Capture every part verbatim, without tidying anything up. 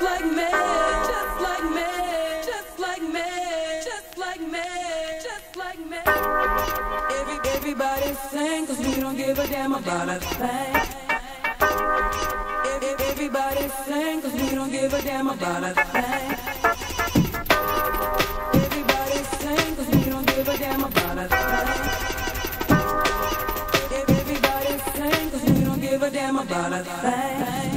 like me, just like me, just like me, just like me, just like me. Every, everybody sing, cause we don't give a damn about a thing. Every, everybody sing, cause we don't give a damn about a thing. Everybody sing, cause we don't give a damn about a thing. Everybody sing, cause we don't give a damn about a thing.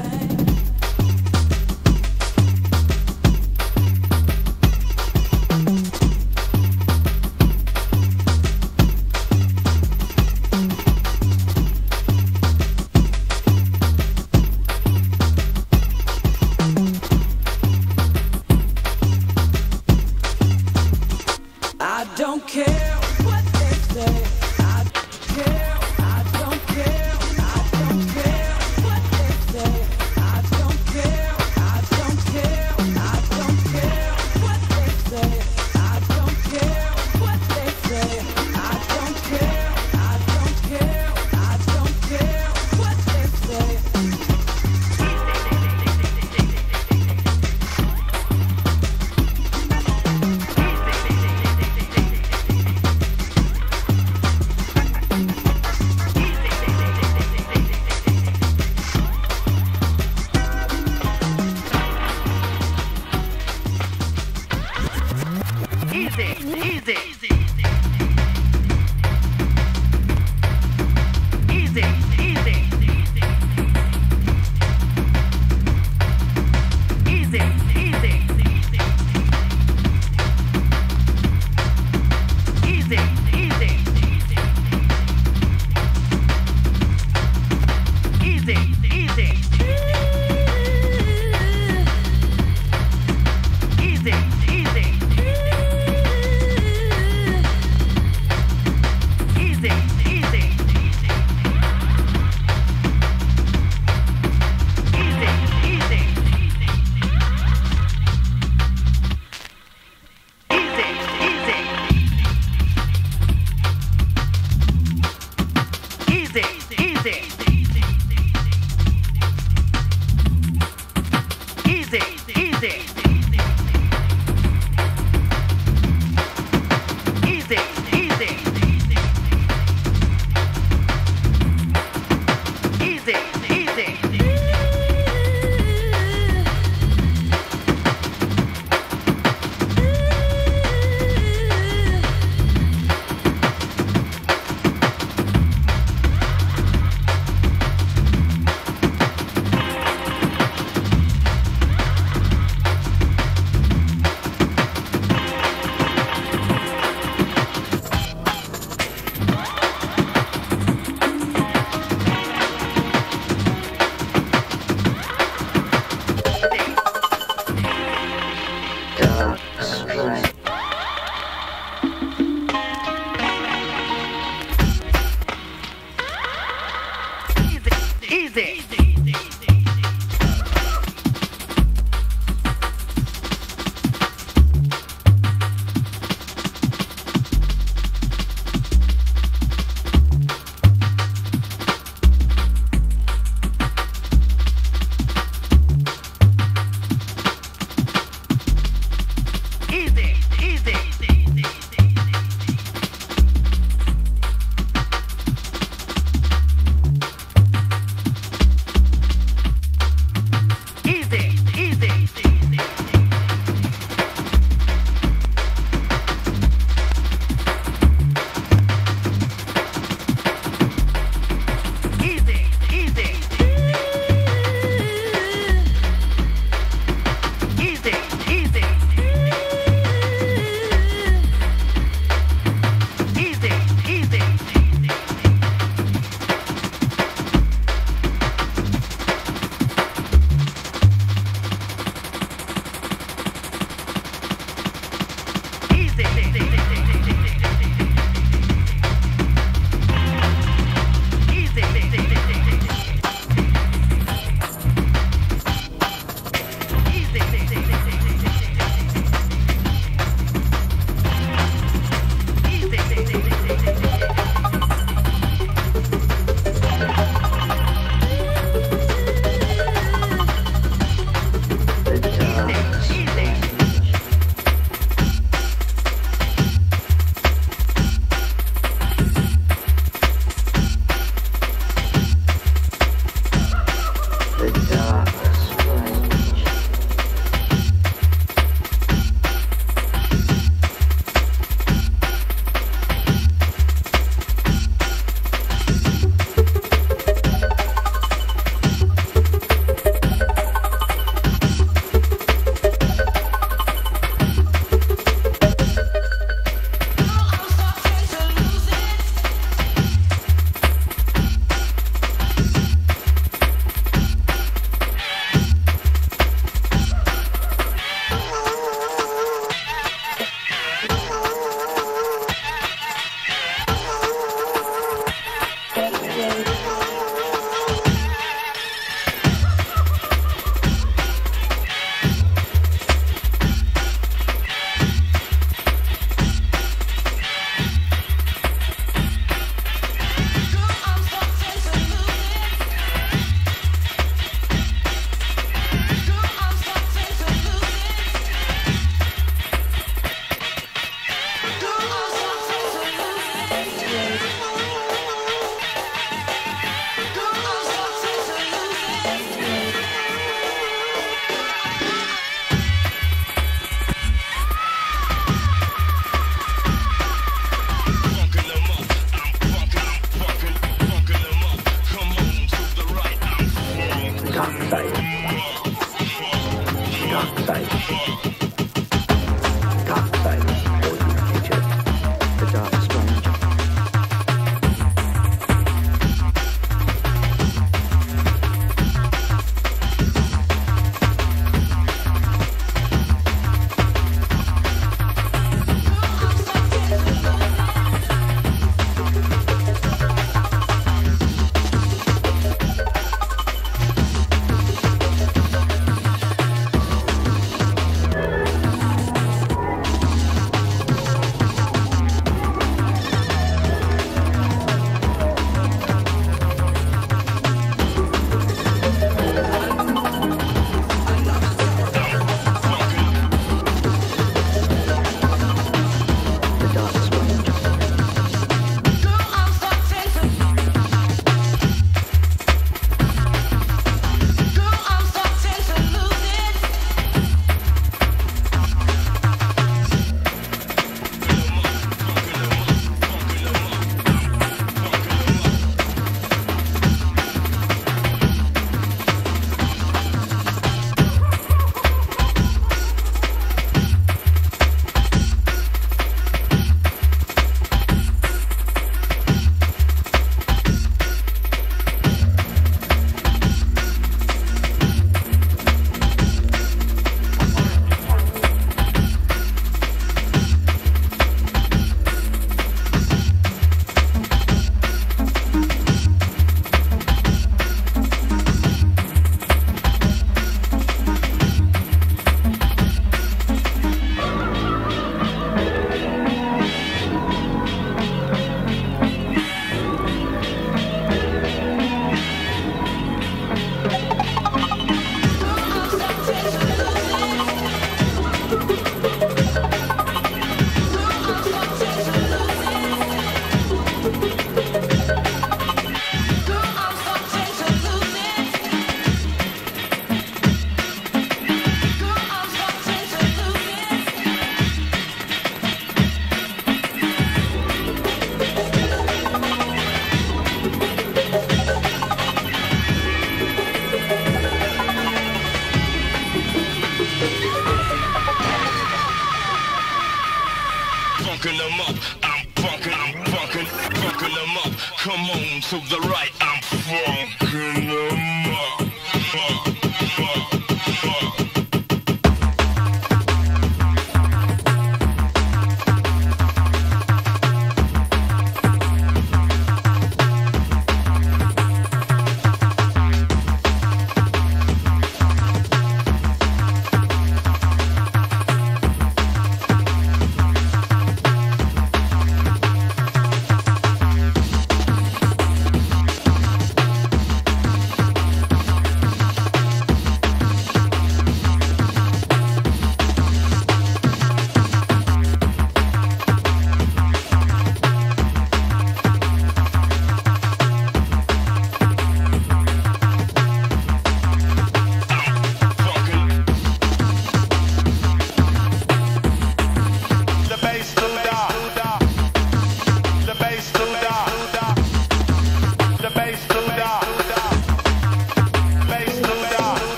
to the right, I'm funkin' them up.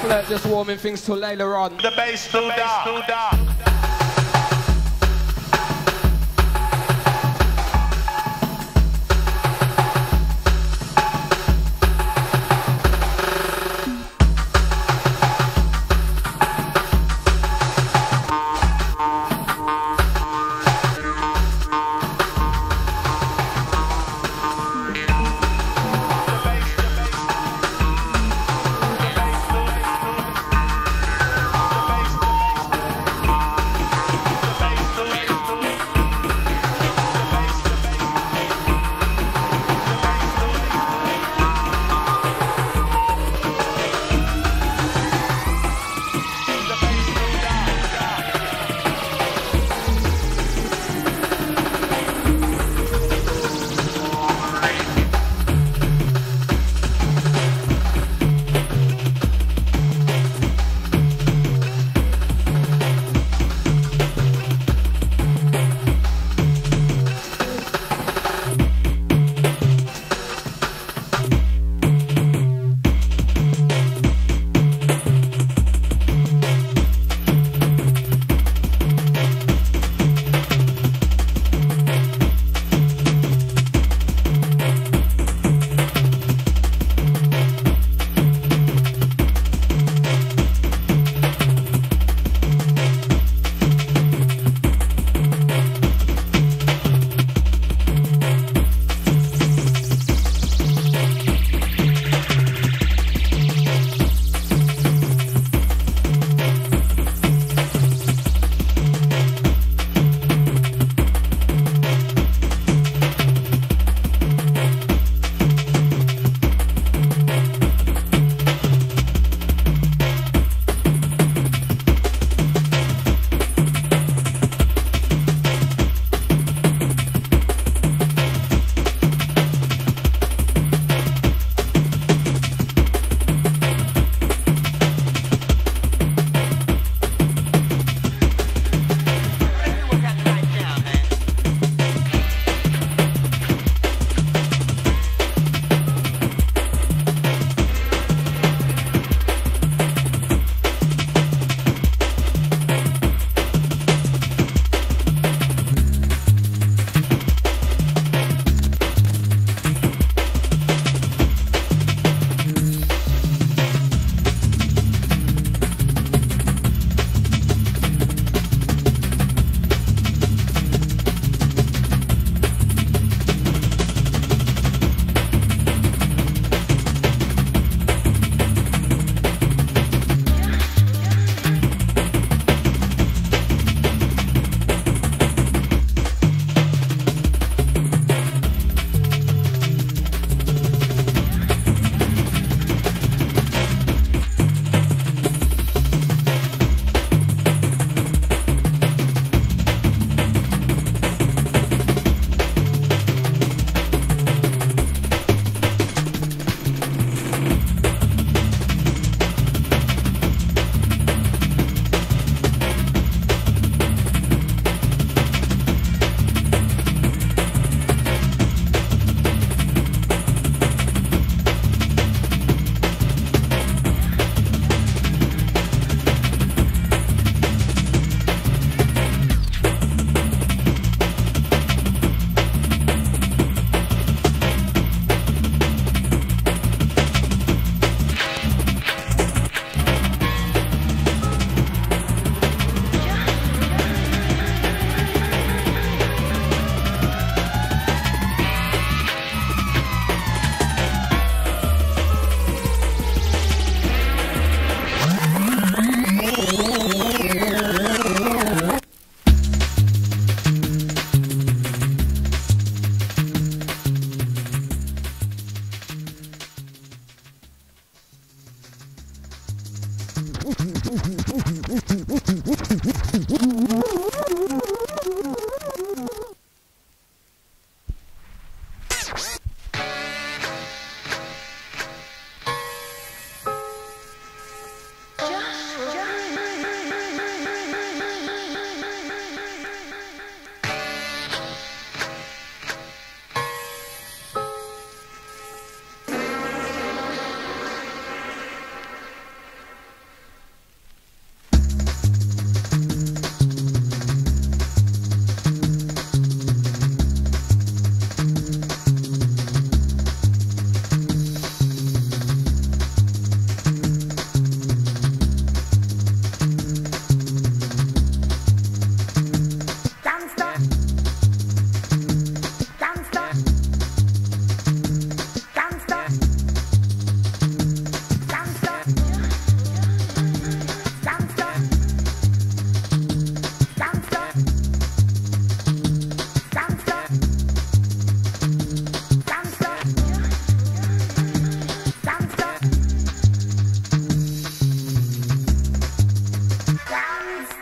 Chocolate just warming things till later on. The bass too dark. Too dark.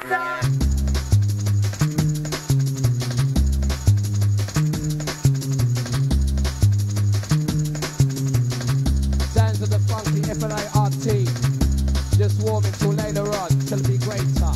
Sounds of the funky F L A R T. Just warming till later on. Shall be greater.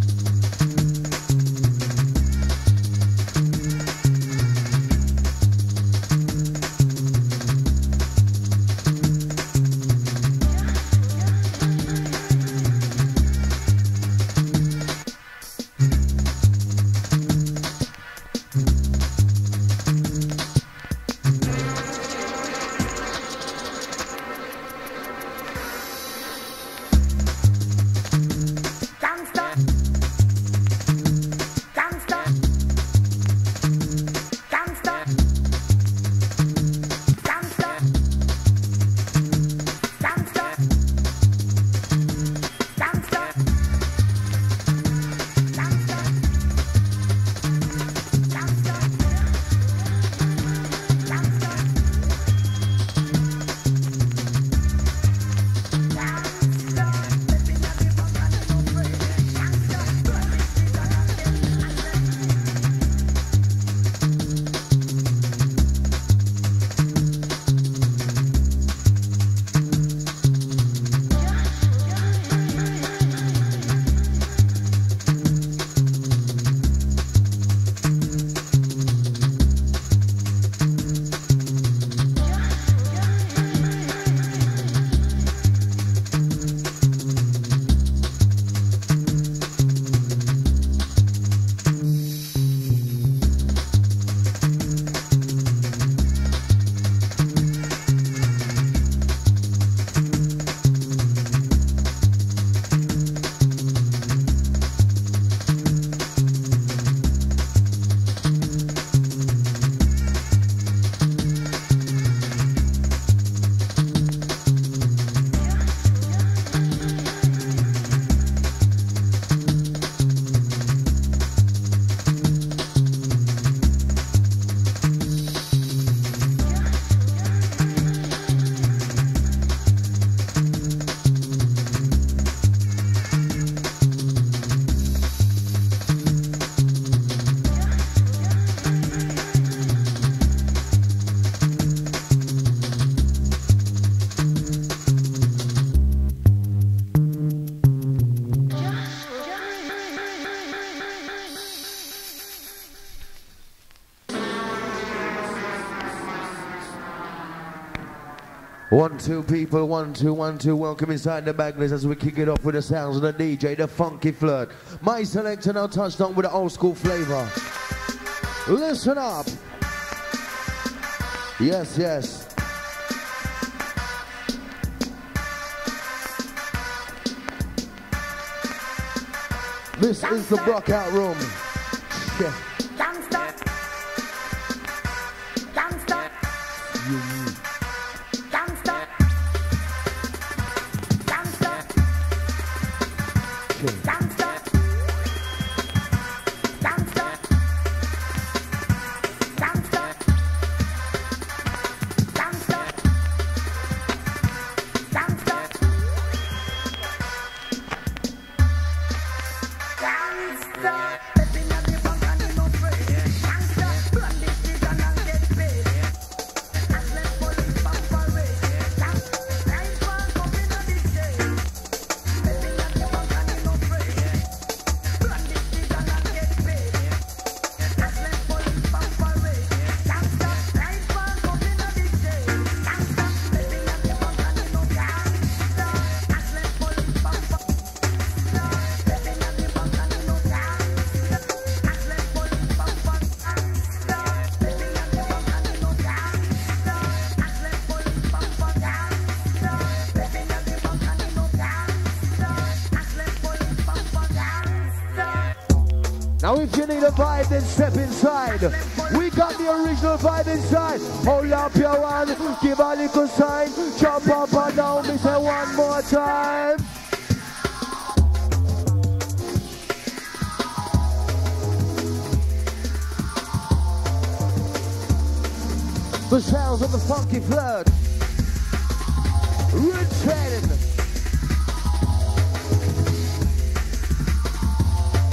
One, two people, one, two, one, two. Welcome inside the Baglers as we kick it off with the sounds of the D J, the Funky Flirt. My selector now touched on with the old school flavor. Listen up. Yes, yes. This is the Blockout Room. Yeah. Gangsta. Gangsta. Yeah. Gangsta. Gangsta. Okay. Gangsta. Gangsta. Gangsta. Gangsta. Gangsta. Gangsta. Stepping at the bank and you no afraid. Gangsta. Run this street and I'll get paid. And let police back parade. Gangsta. Nine pounds coming on the chain. Stepping at the bank and you no afraid. Run this street and I'll get paid. And let police back parade. Gangsta. Nine pounds coming on the chain. Gangsta. Stepping at the bank and you no gangsta. And let police back parade. Stepping at the bank and you no gangsta. And let police back parade. Stepping at the bank and you no gangsta. And let police back parade. Stepping at the bank and you no gangsta. And let police back parade. Now if you need a vibe, then step inside. We got the original vibe inside. Hold up your hand, give a little sign. Jump up and down, me say one more time. The sounds of the Funky Flirt. Return.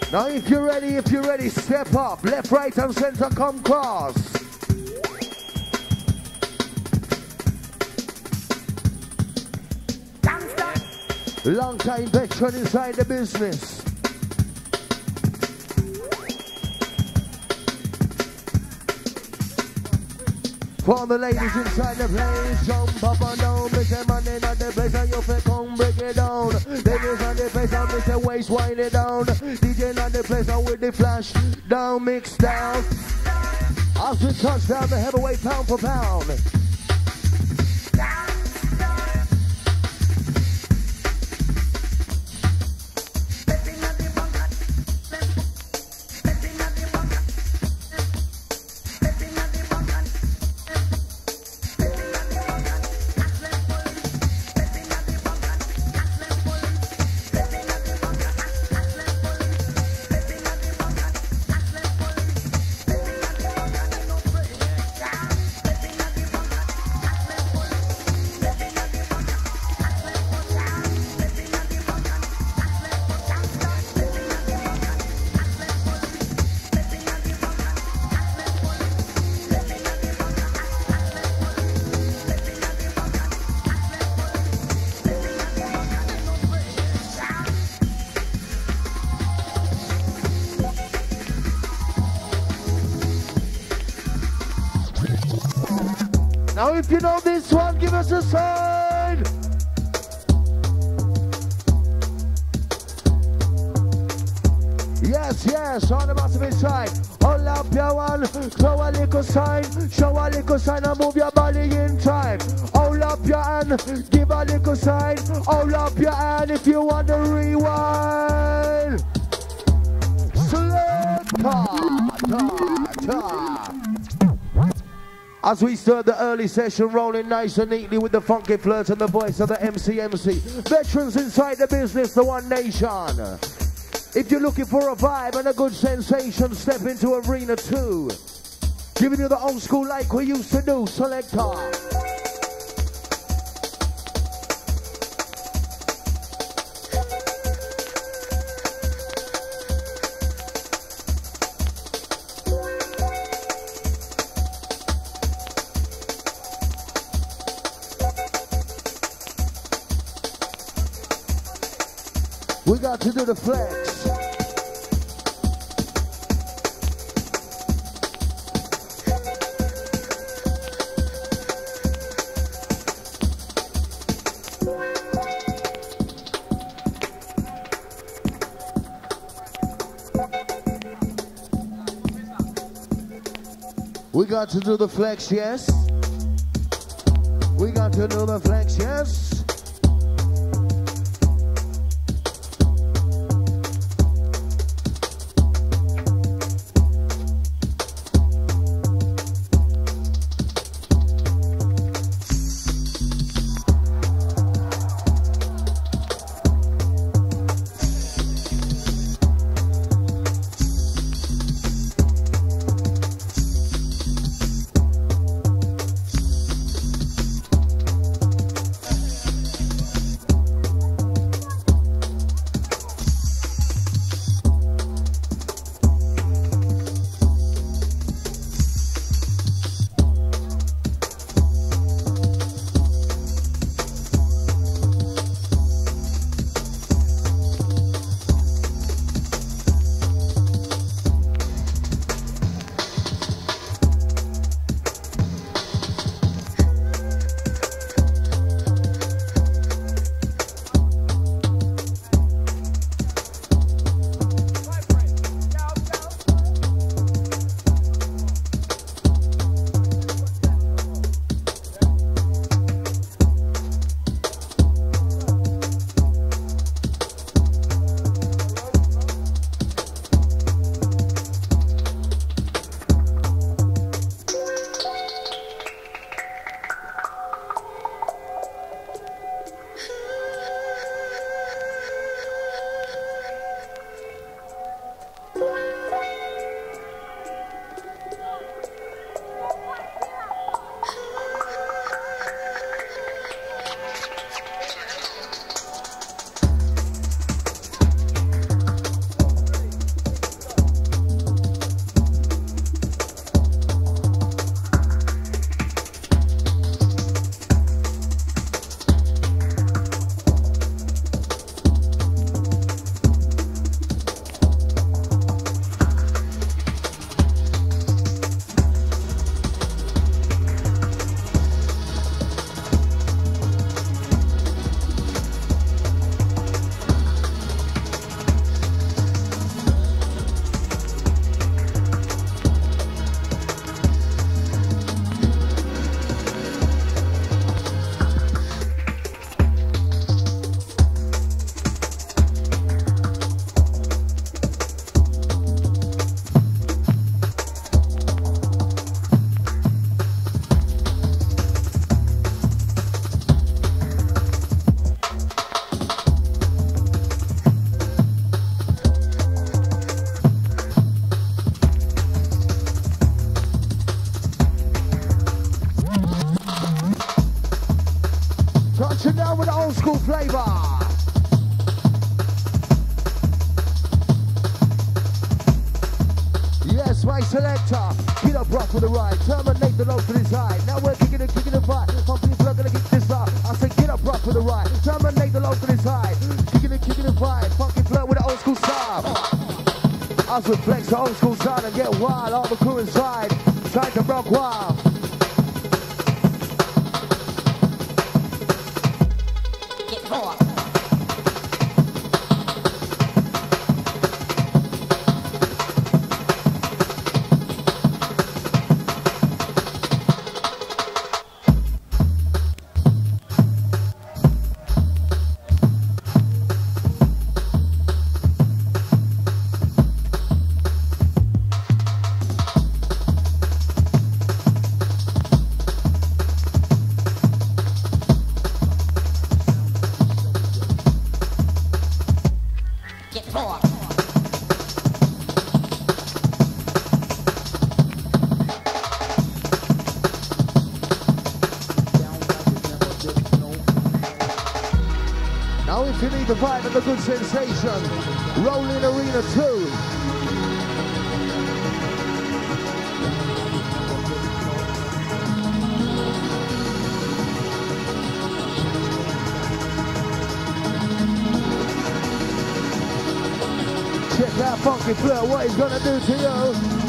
Now if you're ready, if you're ready, step up. Left, right and center, come cross. Long time veteran inside the business. For the ladies inside the place, jump up and down. Miss a man in the place and you feel come break it down. Ladies on the place and miss a waist wind it down. D J on the place and with the flash down, mix down. As we touch down the heavyweight pound for pound. Now if you know this one, give us a sign. Yes, yes, on the bottom inside. Hold up your one, throw a little sign, show a little sign and move your body in time. Hold up your hand, give a little sign. Hold up your hand if you want to rewind. Select ta, ta, ta. As we start the early session, rolling nice and neatly with the funky flirt and the voice of the M C M C. Veterans inside the business, the one nation. If you're looking for a vibe and a good sensation, step into Arena two. Giving you the old school like we used to do, Selector. We got to do the flex. We got to do the flex, yes. We got to do the flex, yes. flavor. Yes, my selector. Get up rock for the ride. Terminate the load to the side. Now we're kicking it, kicking it right. Some people are gonna kick this up. I say get up rock for the ride. Terminate the load to the side. Kicking it, kicking it right. Funky flirt with the old school style. Us with flex the old school sound and get wild. All the crew inside. Trying to rock wild. Get raw. Now if you need the vibe and the good sensation, Rolling Arena two. Check out Funky Flirt, what he's gonna do to you.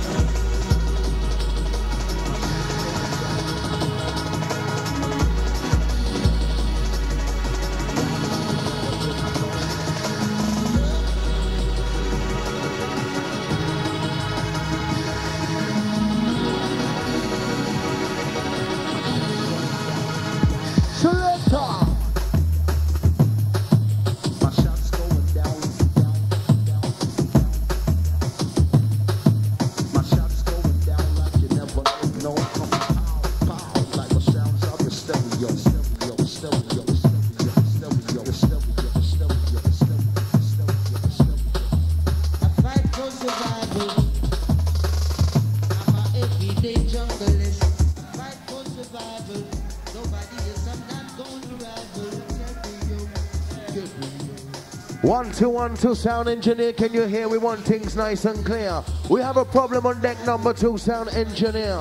One, two, one, two, sound engineer, can you hear? We want things nice and clear. We have a problem on deck number two, sound engineer.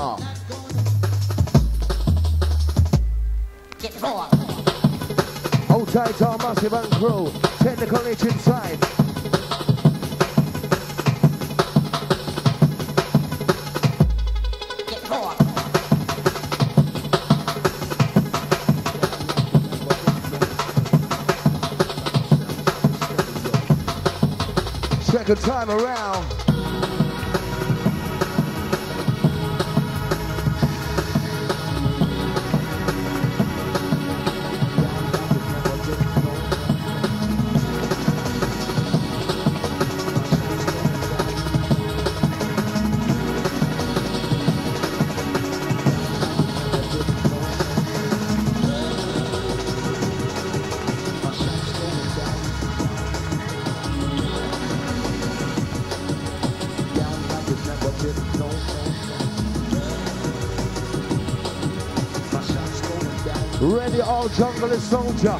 Get raw. Hold tight, our massive and crew. Technical itch inside. Get raw. Second time around. Ready, all jungle soldier.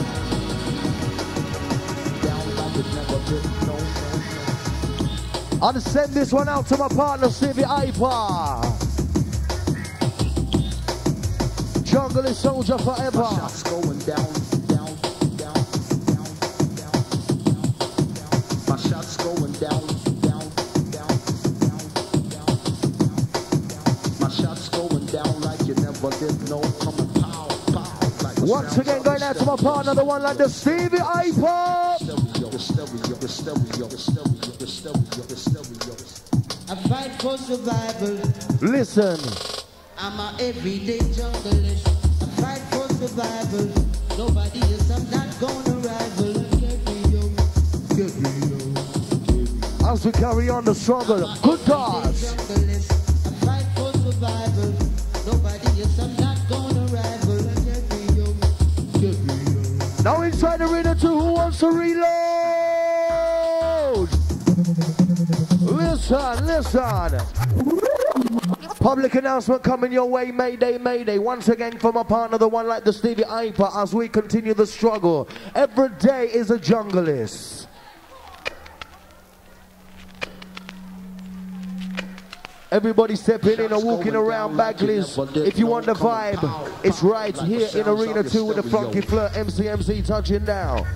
I'll send this one out to my partner, Stevie Ipa. Jungle is soldier forever. My shots going down, down, down, down, down, down. My shots going down, down, down, down, down, down. My shots going down like you never did. No coming pow, pow. Like once again, going out to my partner, the one like the Stevie Ipa. The stereo, the stereo, the stereo, the stereo, the stereo. I fight for survival. Listen. I'm a everyday junglist. I fight for survival. Nobody is, I'm not gonna rival. Get me yo, get me yo. As we carry on the struggle, good cause. I fight for survival. Nobody is, I'm not gonna rival. Get me yo, get me yo. Now inside the arena two, who wants to reload? Listen, listen. Public announcement coming your way, Mayday, Mayday. Once again from a partner, the one like the Stevie Hyper, as we continue the struggle. Every day is a junglist. Everybody stepping in and walking around Bagley's. If you want the vibe, it's right here in Arena two with the Funky Flirt. M C M C touching down.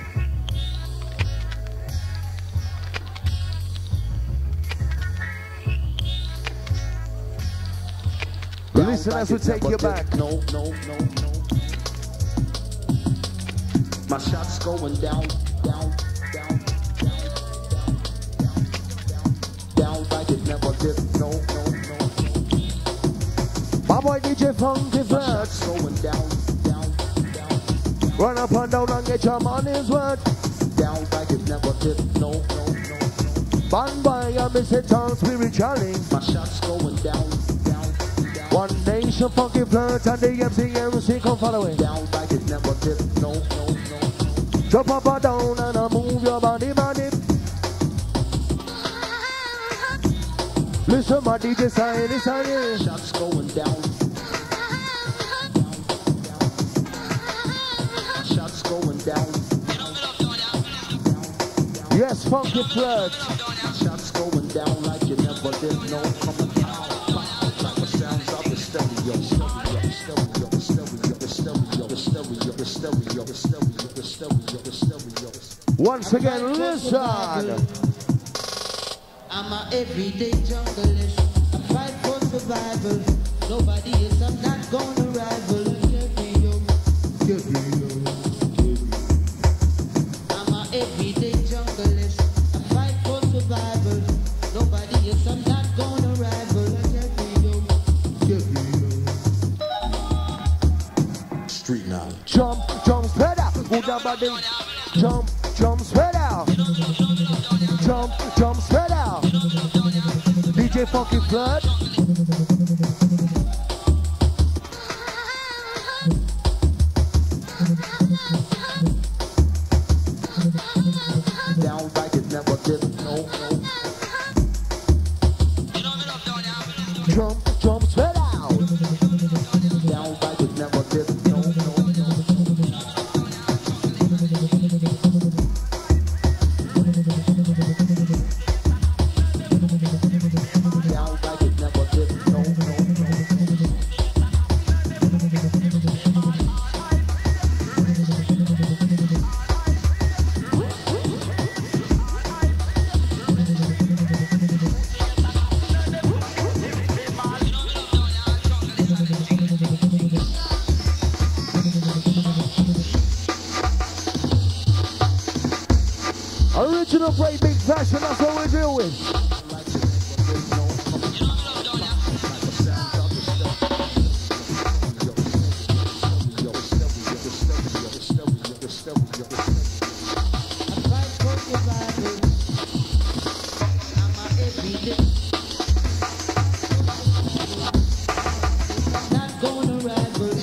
Listen as we take you back. No, no, no, no. My shots going down, down, down, down, down, down, down like it never did. No, no, no, no. My boy D J Funky My Flirt. shots going down, down, down, Run up and down and get your money's worth. down like it never did. No, no, no, no. Bang by your Mister Town spiritually. My shots going down, down, down, One nation Funky Flirt and the M C M C come follow it. down like it never did. No, no, no, no. Drop up and down and I move your body, body. Listen, my D J side, this side, yeah. Shots going down. Shots going down. Yes, Funky Flirt. Shots going down like you never did. No, coming out. Like the sounds of the stereo. Stereo, stereo, stereo, the stereo, the stereo, the stereo, the stereo, the stereo, the stereo. Once again, listen. I'm a everyday junglist. I fight for survival. Nobody is, I'm not gonna rival. Get me yo, get me yo, get me. I'm a everyday junglist. I fight for survival. Nobody is, I'm not gonna rival. Get me yo, get me yo. Street knowledge. Jump, jump, spread out. Move that body. Jump, jump, spread out. Jump, jump, spread out. D J Funky Flirt. Down like it never did. No, no. Jump, jump, spread out. Down like it never did. No, no, no. Down like it never did. No, no, no. Original great big fashion, that's what we deal with. I fight for survival. I'm a everyday. I'm not gonna rival.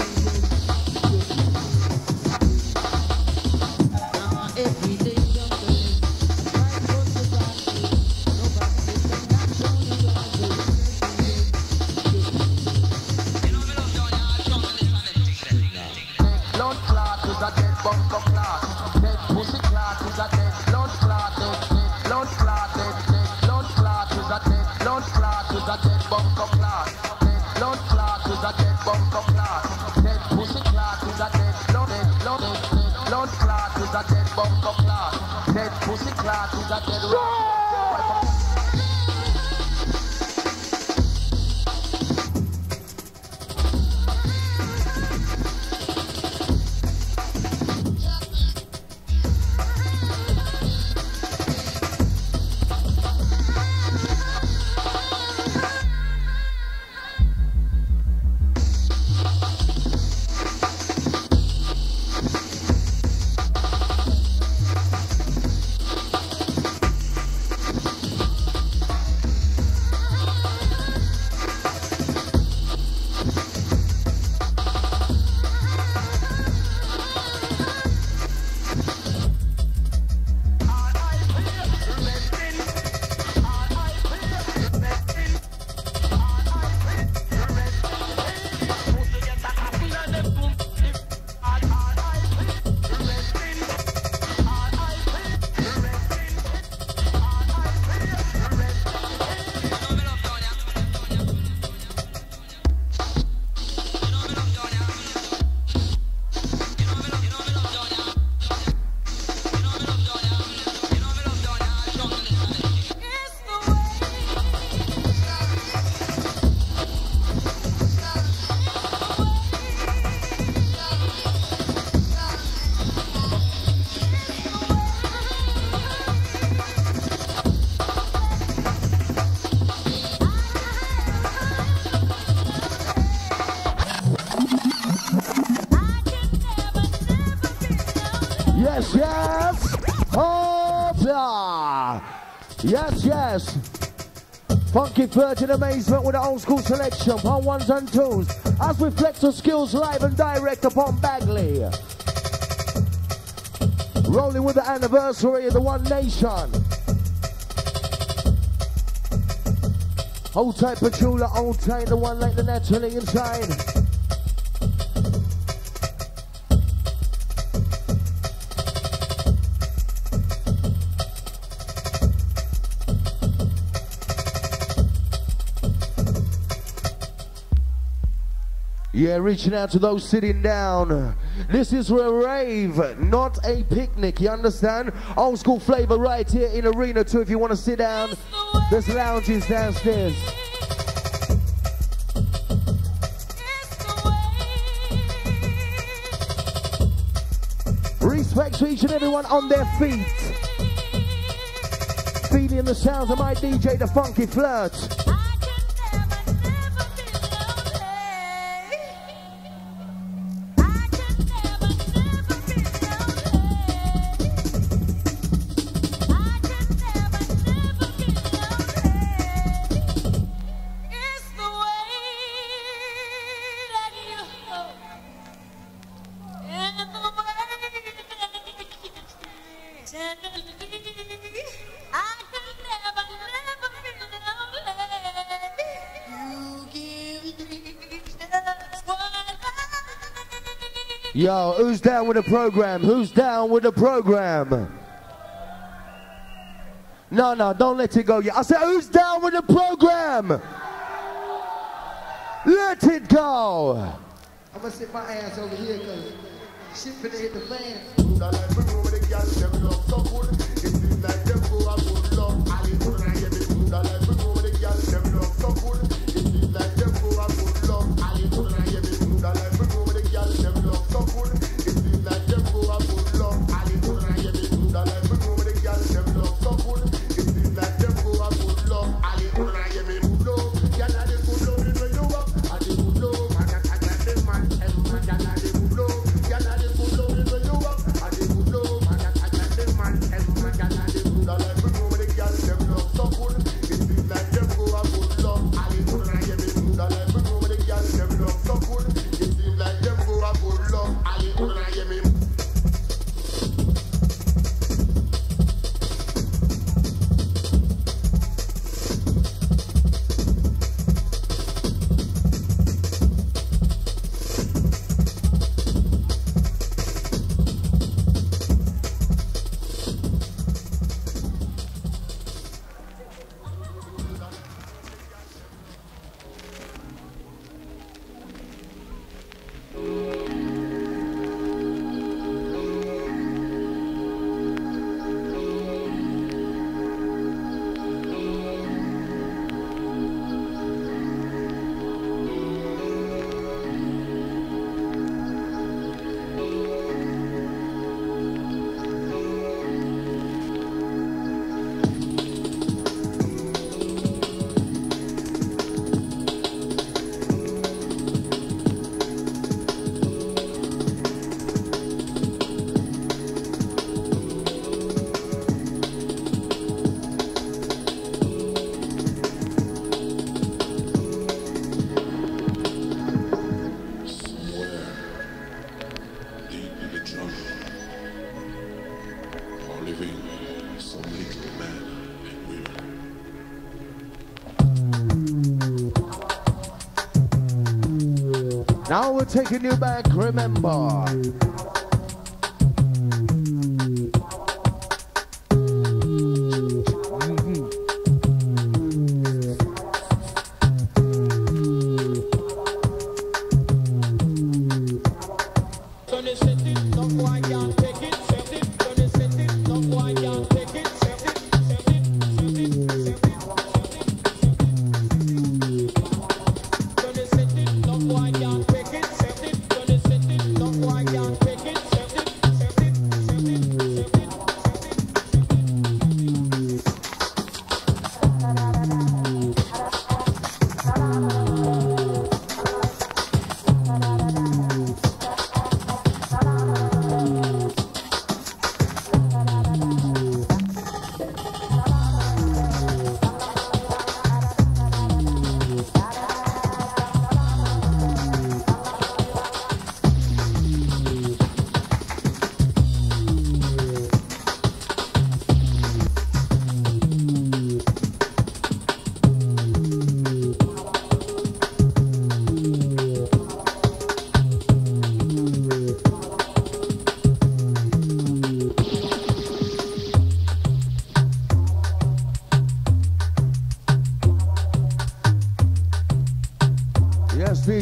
I'm a everyday junglist. I fight for survival. Nobody is, I'm not gonna rival. Blood clot is a dead bunk of clot. Dead pussy clot is a dead blood clot. Dead, dead blood clot. Dead, dead blood clot is a dead blood clot is a dead bunk of clot. Dead blood clot is a dead bunk of clot. Dead pussy clot is a dead blood. Dead blood, dead, dead blood clot is a dead bunk of clot. Dead pussy clot is a dead rock. Yes, yes. Hopla. Yes, yes. Funky Virgin Amazement with the old school selection on ones and twos. As we flex our skills live and direct upon Bagley. Rolling with the anniversary of the One Nation. Hold tight, Petula, hold tight, the one like the naturally inside. Yeah, reaching out to those sitting down. This is a rave, not a picnic, you understand? Old school flavor right here in Arena too. If you want to sit down, there's lounges downstairs. Respect to each and everyone on their feet. Feeling the sounds of my D J, the Funky Flirt. Yo, who's down with the program? Who's down with the program? No, no, don't let it go yet. I said, who's down with the program? Let it go. I'm gonna sit my ass over here because shit finna hit the fan. Now we're taking you back, remember. Why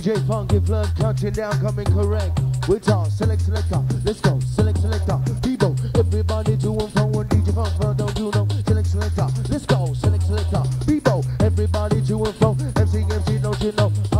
J Funky Flood counting down, coming correct. With our select selector, let's go, select selector. People, everybody doing from one D J Funk Flood, don't you know? Select selector, let's go, select selector. People, everybody doing from M C M C, don't you know?